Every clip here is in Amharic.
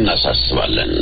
እናሳስባለን።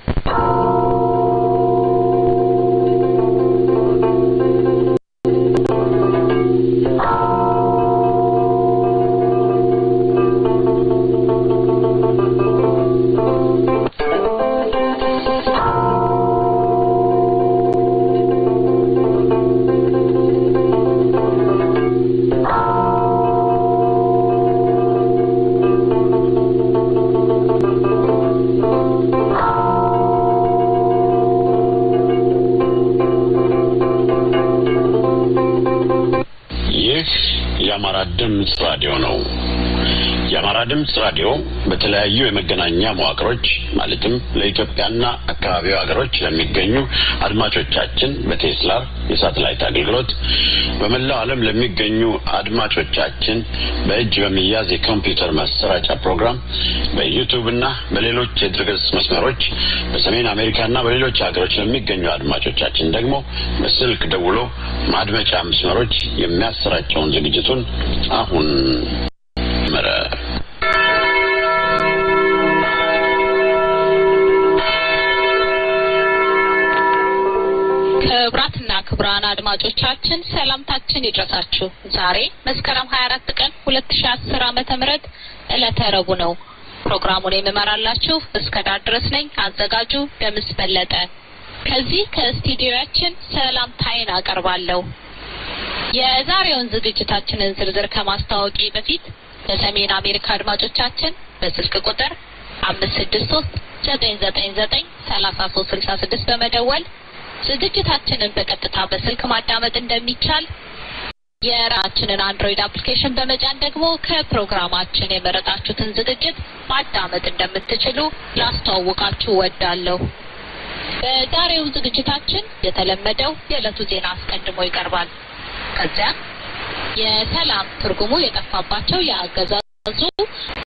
የአማራ ድምጽ ራዲዮ ነው። የአማራ ድምጽ ራዲዮ በተለያዩ የመገናኛ መዋቅሮች ማለትም ለኢትዮጵያና አካባቢው ሀገሮች ለሚገኙ አድማጮቻችን በቴስላር የሳተላይት አገልግሎት በመላው ዓለም ለሚገኙ አድማጮቻችን በእጅ በሚያዝ የኮምፒውተር ማሰራጫ ፕሮግራም በዩቲዩብና በሌሎች የድረገጽ መስመሮች በሰሜን አሜሪካና በሌሎች ሀገሮች ለሚገኙ አድማጮቻችን ደግሞ በስልክ ደውሎ ማድመጫ መስመሮች የሚያሰራጨውን ዝግጅቱን አሁን መረ ክብራትና ክብራን አድማጮቻችን ሰላምታችን ይድረሳችሁ። ዛሬ መስከረም 24 ቀን 2010 ዓ.ም ዕለተ ረቡዕ ነው። ፕሮግራሙን የመመራላችሁ እስከዳር ድረስ ነኝ። አዘጋጁ ደምስ በለጠ። ከዚህ ከስቱዲዮአችን ሰላምታዬን አቀርባለሁ። የዛሬውን ዝግጅታችንን ዝርዝር ከማስተዋወቂ በፊት ለሰሜን አሜሪካ አድማጮቻችን በስልክ ቁጥር 563-999-3366 በመደወል ዝግጅታችንን በቀጥታ በስልክ ማዳመጥ እንደሚቻል የራሳችንን አንድሮይድ አፕሊኬሽን በመጫን ደግሞ ከፕሮግራማችን የመረጣችሁትን ዝግጅት ማዳመጥ እንደምትችሉ ላስተዋውቃችሁ ወዳለሁ። በዛሬው ዝግጅታችን የተለመደው የዕለቱ ዜና አስቀድሞ ይቀርባል። ከዚያ የሰላም ትርጉሙ የጠፋባቸው የአገዛዙ